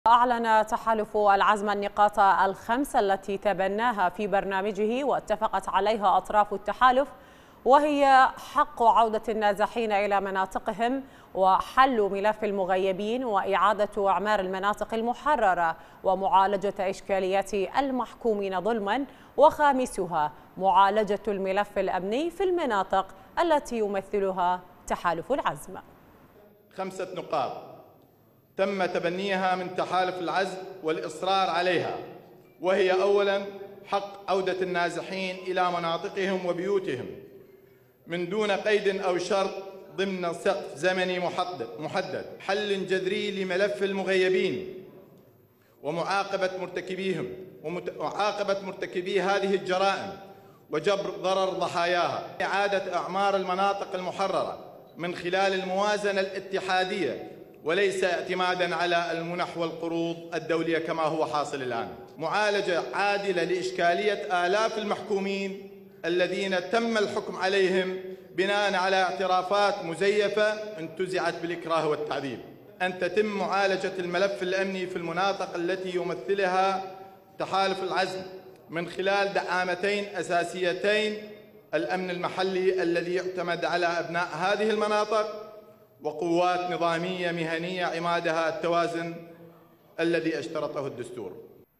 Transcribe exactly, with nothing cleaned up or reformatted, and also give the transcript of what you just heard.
أعلن تحالف العزم النقاط الخمسة التي تبناها في برنامجه واتفقت عليها أطراف التحالف، وهي حق عودة النازحين إلى مناطقهم وحل ملف المغيبين وإعادة إعمار المناطق المحررة ومعالجة إشكاليات المحكومين ظلما، وخامسها معالجة الملف الأمني في المناطق التي يمثلها تحالف العزم. خمسة نقاط تم تبنيها من تحالف العزم والإصرار عليها، وهي أولاً حق عودة النازحين إلى مناطقهم وبيوتهم من دون قيد أو شرط ضمن سقف زمني محدد، حل جذري لملف المغيبين ومعاقبة مرتكبيهم ومعاقبة مرتكبي هذه الجرائم وجبر ضرر ضحاياها، إعادة إعمار المناطق المحررة من خلال الموازنة الاتحادية وليس اعتماداً على المنح والقروض الدولية كما هو حاصل الآن، معالجة عادلة لإشكالية آلاف المحكومين الذين تم الحكم عليهم بناء على اعترافات مزيفة انتزعت بالإكراه والتعذيب، أن تتم معالجة الملف الأمني في المناطق التي يمثلها تحالف العزم من خلال دعامتين أساسيتين: الأمن المحلي الذي يعتمد على أبناء هذه المناطق، وقوات نظامية مهنية عمادها التوازن الذي اشترطه الدستور.